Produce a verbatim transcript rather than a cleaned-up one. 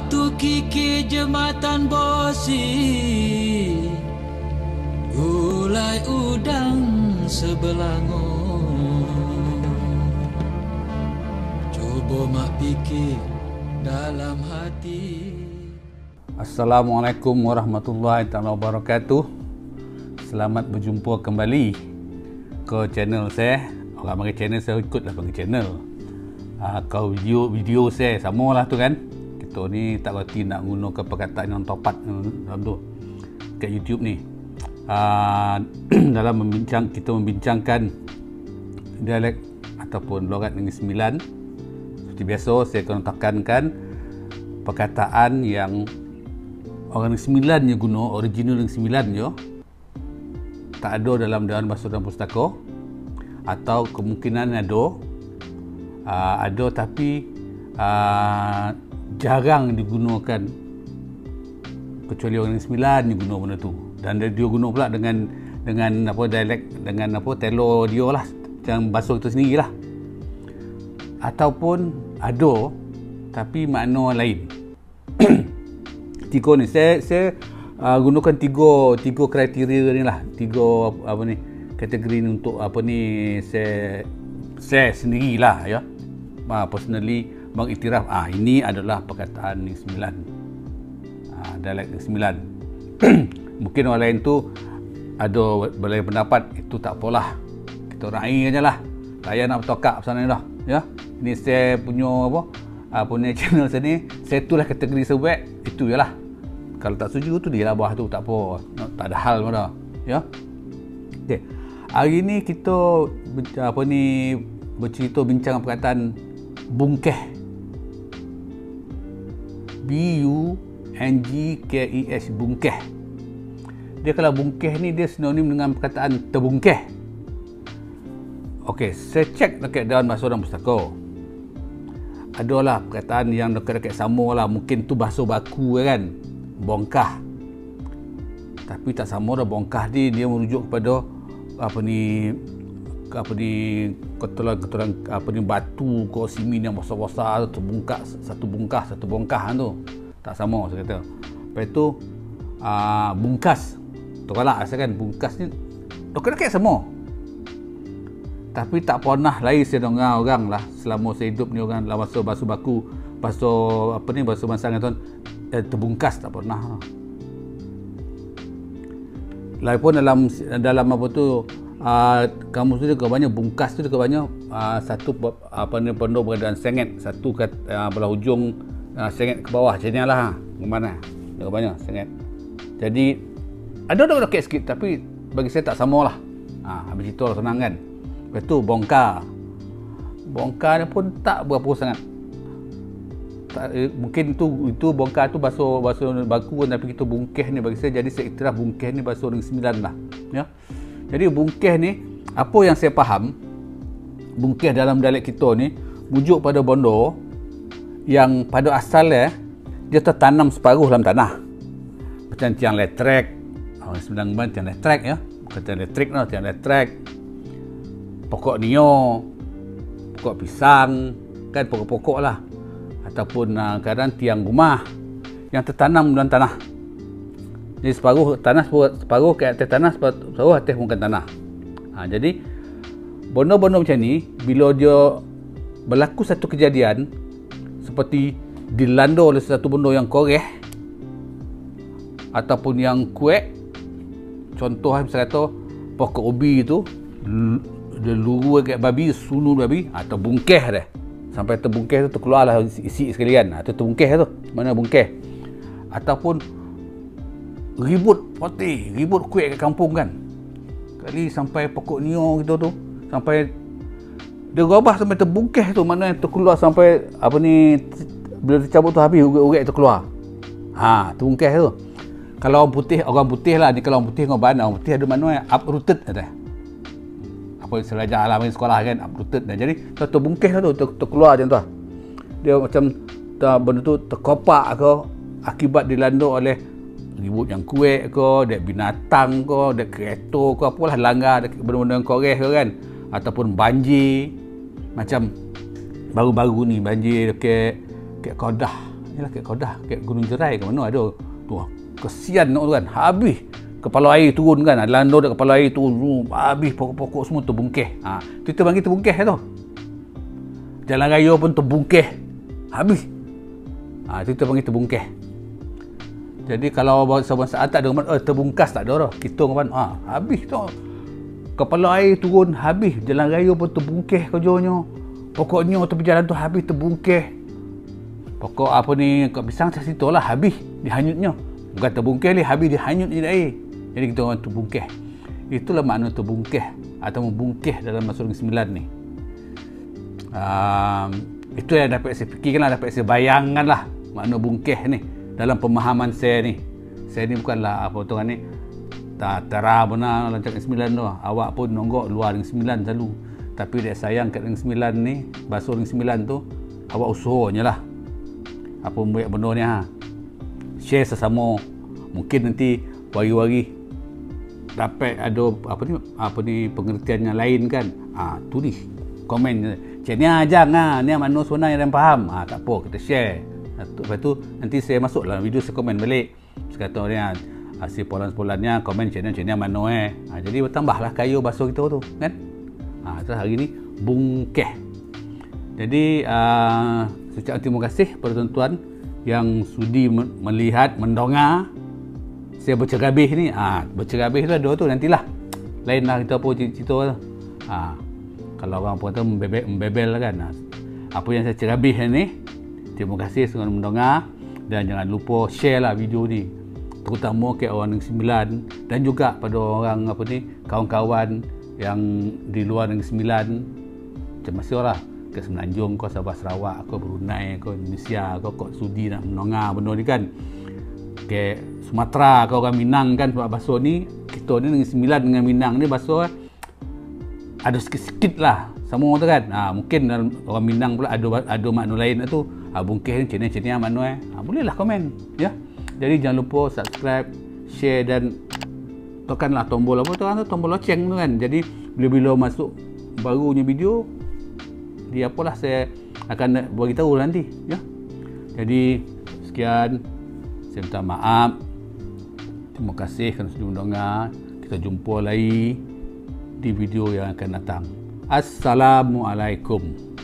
Batu kiki jembatan bosi, gulai udang sebelangon. Coba mak fikir dalam hati. Assalamualaikum warahmatullahi wabarakatuh. Selamat berjumpa kembali ke channel saya. Orang panggil channel, saya ikutlah panggil channel. Uh, kalau video video saya samalah tu kan. Kita ni tak berhenti nak gunakan perkataan yang tepat dalam tu kat YouTube ni. Uh, dalam membincang kita membincangkan dialek ataupun logat Negeri Sembilan. Seperti biasa saya akan tekankan perkataan yang orang Negeri Sembilan je guna, original Negeri Sembilan je, tak ada dalam Dewan Bahasa dan Pustaka, atau kemungkinan ada uh, ada tapi uh, jarang digunakan, kecuali orang Negeri Sembilan je guna benda tu, dan dia, dia guna pula dengan dengan apa dialek, dengan apa telo dia lah, macam bahasa kita sendiri lah, ataupun ada tapi makna lain. Tiga ni saya saya uh, gunakan tiga tiga kriteria ni lah, tiga apa ni kategori ni untuk apa ni saya saya sendirilah ya. Uh, personally mengiktiraf ah ini adalah perkataan Negeri Sembilan. Ah dialek Negeri Sembilan. Mungkin orang lain tu ada berbeza pendapat, itu tak apalah. Kita raih ajalah. Saya nak bertokak pasal ni dah ya. Ini saya punya apa? Apa punya channel saya ni, saya tulah kategori sebaik itu jelah. Kalau tak setuju tu dia lah bawah tu, tak apa, tak ada hal pun dah ya. Okey, hari ni kita apa ni bercerita bincang perkataan bungkeh, B U N G K E S, bungkeh. Dia kalau bungkeh ni dia sinonim dengan perkataan terbungkeh. Okey, saya cek dekat Dewan Bahasa dan Pustaka, adalah perkataan yang dekat-dekat sama lah, mungkin tu bahasa baku kan, bongkah. Tapi tak sama dah, bongkah ni dia merujuk kepada apa ni apa ni ketulan-ketulan apa ni batu ke simen yang besar-besar tu, terbungkah satu bungkah satu bongkah tu, tak sama saya kata. Lepas tu aa, bungkas tolak saya kan, bungkas ni dekat-dekat sama, tapi tak pernah lain saya dengar orang lah selama saya hidup ni, orang dalam bahasa bahasa baku, bahasa apa ni bahasa bangsa tuan eh, terbungkas tak pernah. Lagipun dalam dalam apa tu uh, kamus tu juga banyak bungkas tu juga banyak uh, satu apa ni benda beradaan sengit, satu kat uh, belah hujung uh, sengit ke bawah macam nilah ha. Ke mana? Juga banyak sengit. Jadi ada ada dekat sikit, tapi bagi saya tak samalah. Ha, habis itu lah senang kan. Lepas tu bongkar. Bongkar ni pun tak berapa sangat. Tak, eh, mungkin tu itu bongkar tu bahasa bahasa baku, tapi kita bungkeh ni bagi saya, jadi saya iktiraf bungkeh ni bahasa Negeri Sembilan lah ya. Jadi bungkeh ni, apa yang saya faham, bungkeh dalam dialek kita ni mujuk pada benda yang pada asalnya dia tertanam separuh dalam tanah. Macam tiang elektrik, orang Sembilan ban tiang elektrik ya, bukan tiang elektrik lah, tiang elektrik. Pokok nio, pokok pisang, kan pokok-pokok lah. Ataupun uh, kadang tiang rumah yang tertanam dalam tanah. Jadi separuh tanah, separuh ke atas tanah, separuh atas permukaan tanah. Ha, jadi benda-benda macam ni, bila dia berlaku satu kejadian seperti dilanda oleh satu benda yang koreh ataupun yang kuat, contoh misalnya kata pokok ubi tu dia luru dekat babi, sunu babi, atau bungkeh dah. Sampai terbungkeh tu terkeluarlah isi sekalian. Ha, tu terbungkeh tu. Mana bungkeh? Ataupun ribut poti, ribut kuih kat kampung kan. Kali sampai pokok nio gitu tu, sampai dia gabah sampai terbungkeh tu, mana yang terkeluar sampai apa ni, bila tercabut tu habis urat-urat tu keluar. Ha, terbungkeh tu. Kalau orang putih, orang putih lah ni, kalau orang putih dengan ban, orang putih ada mana yang uprooted ada. Apa yang saya belajar lah main sekolah kan, uprooted dah. Jadi terbungkeh tu, ter, terkeluar macam tu. Dia macam ter, benda tu terkopak ke akibat dilanda oleh ribut yang kuat ke, dek binatang ke, dek kereta ke, apalah langgar, dek benda-benda yang koreh ke kan, ataupun banjir. Macam baru-baru ni banjir dekat dekat Kedah, Yalah kat Kedah, kat Gunung Jerai ke mana ada. Tu kesian tu kan. Habis kepala air turun kan. Landau dah kepala air turun. Habis pokok-pokok semua terbungkeh. Ha, tu kita panggil terbungkeh tu. Jalan raya pun terbungkeh. Habis. Ha, tu kita panggil terbungkeh. Jadi kalau bangsa-bangsa atas ada oh, terbungkas tak ada dah. Kita kan ha, habis tu. Kepala air turun habis. Jalan raya pun terbungkeh kerjanya. Pokoknya tepi jalan tu habis terbungkeh. Pokok apa ni kat pisang macam situ lah habis dihanyutnya. Bukan terbungkeh ni, habis dihanyut di air. Jadi kita orang terbungkeh. Itulah makna terbungkeh atau membungkeh dalam bahasa Orang Sembilan ni. Um, itu yang dapat saya fikirkan lah, dapat saya bayangkan lah makna bungkeh ni dalam pemahaman saya ni. Saya ni bukanlah apa tu kan ni tak terah benar lancar Negeri Sembilan tu. Awak pun nonggok luar Negeri Sembilan selalu. Tapi dia sayang kat Negeri Sembilan ni, bahasa Negeri Sembilan tu awak usahanya lah. Apa banyak benda ni ha. Share sesama. Mungkin nanti wari-wari dapat ada apa ni apa ni pengertian yang lain kan. Ah ha, tulis komen cik ni ajang ah ni makna sebenar yang faham. Ah ha, tak apa kita share. Lepas tu nanti saya masuk dalam video saya komen balik. Saya kata ni hasil polan-polannya komen cik ni cik ni makna eh. Ha, jadi bertambahlah kaya bahasa kita tu kan. Ah ha, terus hari ni bungkeh. Jadi uh, saya ucapkan terima kasih kepada tuan-tuan yang sudi melihat, mendongar saya bercerabih ni. Ha, bercerabih tu ada tu nantilah. Lainlah kita apa cerita tu. Ha, kalau orang pun kata membebel, membebel lah kan. Ha, apa yang saya cerabih ni, terima kasih kerana mendongar dan jangan lupa share lah video ni. Terutama ke orang Negeri Sembilan dan juga pada orang apa ni, kawan-kawan yang di luar Negeri Sembilan. Macam masih lah. Ke Semenanjung kau, Sabah Sarawak kau, Brunei kau, Indonesia kau, kau sudi nak menongar benda ni kan. Ke Sumatera kau, orang Minang kan, sebab bahasa ni kita ni Negeri Sembilan dengan Minang ni bahasa ada sikit-sikit lah sama tu kan. Ha, mungkin orang Minang pula ada ada makna lain tu. Ha, bungkeh ni cina cina makna eh. Ha, bolehlah komen ya. Jadi jangan lupa subscribe, share dan tekanlah tombol apa tu kan, tombol loceng tu kan. Jadi bila-bila masuk barunya video dia apalah saya akan bagi tahu nanti ya. Jadi sekian, saya minta maaf, terima kasih kerana sudah mendengar. Kita jumpa lagi di video yang akan datang. Assalamualaikum.